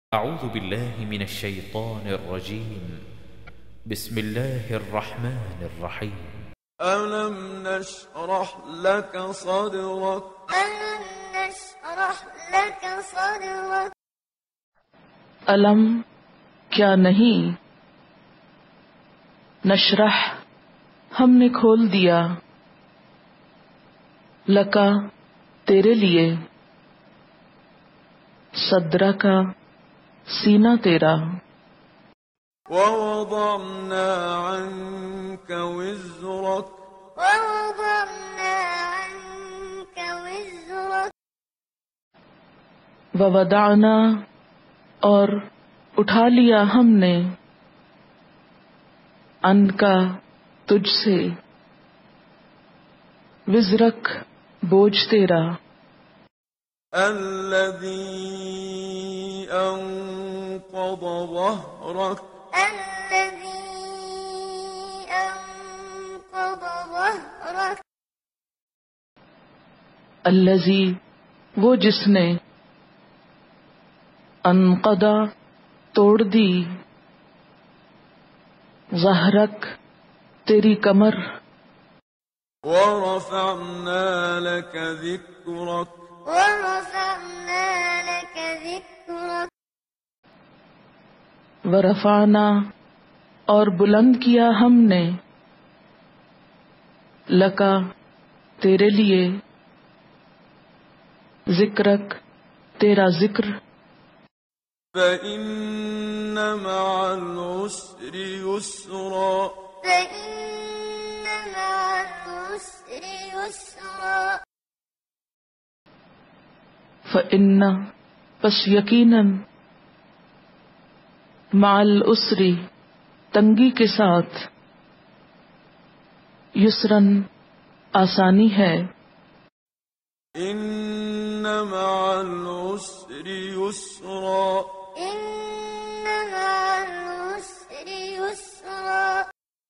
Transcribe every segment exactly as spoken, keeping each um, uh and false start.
أعوذ بالله من الشيطان الرجيم. بسم الله الرحمن الرحيم. ألم نشرح لك صدرك ألم نشرح لك صدرك علم کیا نہیں، نشرح ہم نے کھول دیا، لکا تیرے لیے، صدرہ کا سینہ تیرا، ووضعنا عنك وزرك ووضعنا عنك وزرك وودعنا اور اٹھا لیا ہم نے، ان کا تجھ سے، وزرک بوجھ تیرا، الذي أنقض ظهرك الذي أنقض ظهرك الذی وہ جس نے، انقضا توڑ دی، ظہرک تیری کمر، ورفعنا لك ذكرك ورفعنا لك ذكرك ورفعنا اور بلند کیا ہم نے، لکا تیرے لیے، ذکرک تیرا ذکر، فإن مع العسر يسرا فإن مع العسر يسرا فإن پس یقیناً، مع العسر تنگی کے ساتھ، یسرن آسانی ہے، إن مع العسر يسرا إن مع العسر يسرا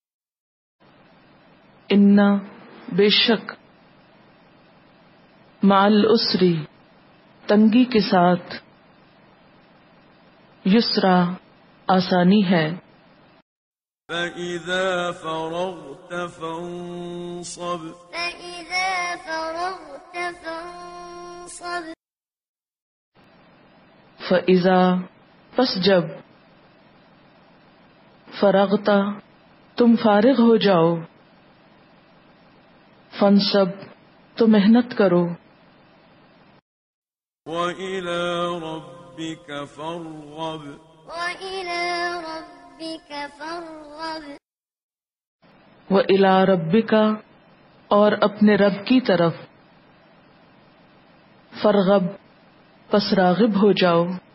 ان بے شک، مع العسر تنگی کے ساتھ، یسرا آسانی ہے، فإذا فرغت فانصب فإذا فرغت فانصب فَإِذَا پس جب، فرغتا تم فارغ ہو جاؤ، فنصب تو محنت کرو، وإلى ربك فارغب وإلى ربك فارغب وَإِلَىٰ رَبِّكَ اور اپنے رب کی طرف، فرغب پس راغب ہو جاؤ،